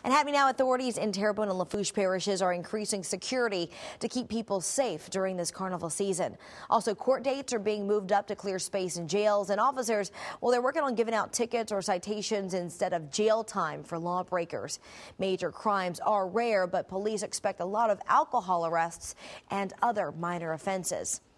And happening now, authorities in Terrebonne and Lafourche parishes are increasing security to keep people safe during this carnival season. Also, court dates are being moved up to clear space in jails, and officers, well, they're working on giving out tickets or citations instead of jail time for lawbreakers. Major crimes are rare, but police expect a lot of alcohol arrests and other minor offenses.